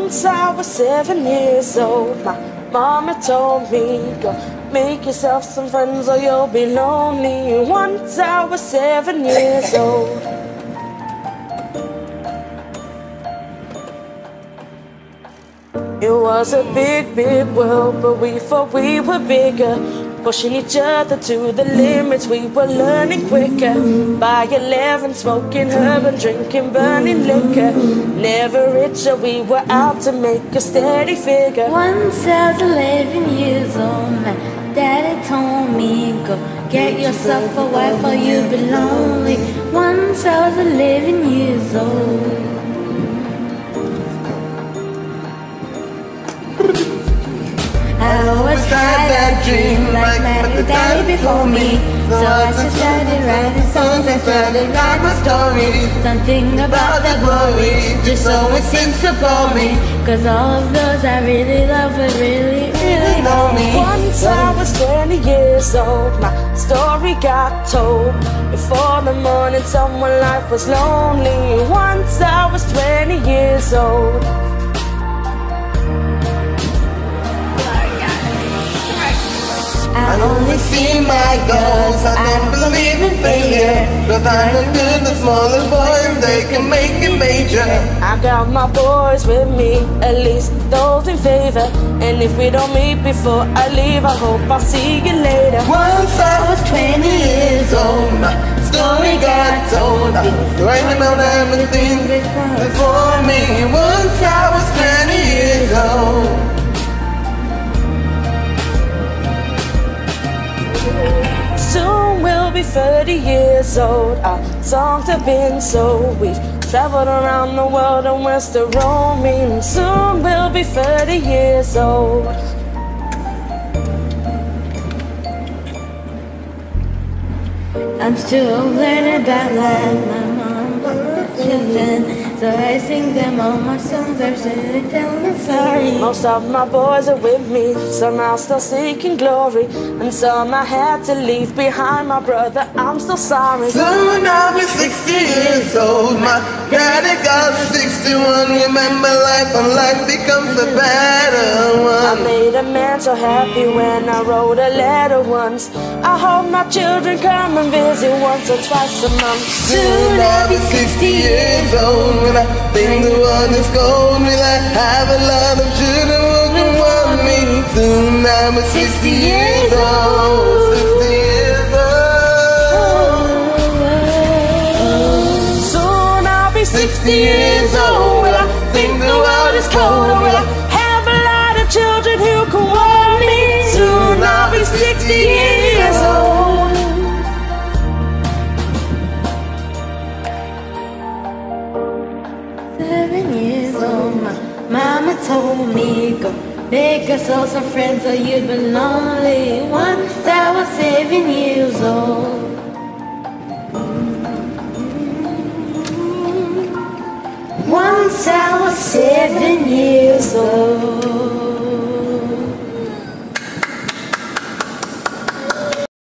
Once I was 7 years old, my mama told me, go make yourself some friends or you'll be lonely. Once I was 7 years old. It was a big, big world, but we thought we were bigger. Pushing each other to the limits, we were learning quicker. By 11, smoking herb and drinking burning liquor. Never richer, we were out to make a steady figure. Once I was 11 years old, my daddy told me, go get yourself a wife or you'll be lonely. Once I was 11 years old. I always had that dream like my daddy before me. So I just started writing songs and started writing my stories. Something about the glory just always seems to bore me. Cause all of those I really love would really, really know me. Once I was 20 years old, my story got told. Before the morning someone life was lonely. Once I was 20 years old. I only see my goals, I don't believe in failure. Cause I'm a good, the smallest boy and they can make it major. I got my boys with me, at least those in favor. And if we don't meet before I leave, I hope I'll see you later. Once I was 20 years old, my story got told. I was writing on everything before me. Once I was 20 years old. Soon we'll be 30 years old. Our songs have been sold. We've traveled around the world and we're still roaming. Soon we'll be 30 years old. I'm still learning about life, my mom children. So I sing them all my songs, I should tell them sorry. Most of my boys are with me, some are still seeking glory, and some I had to leave behind. My brother, I'm still sorry. Soon I'll be 60 years old. My daddy got 61. Remember life when life becomes a better one. I made a man so happy when I wrote a letter once. I hope my children come and visit once or twice a month. Soon I'll be 60 years old. When I think the world is cold, will I have a lot of children who can want me? Soon I'll be 60 years old. 60 years old. Soon I'll be 60 years old. Will I think the world is cold? Will I have a lot of children who can want me? Soon I'll be 60 years old. Mama told me, go make yourself some friends or you'll be lonely. Once I was 7 years old. Once I was 7 years old.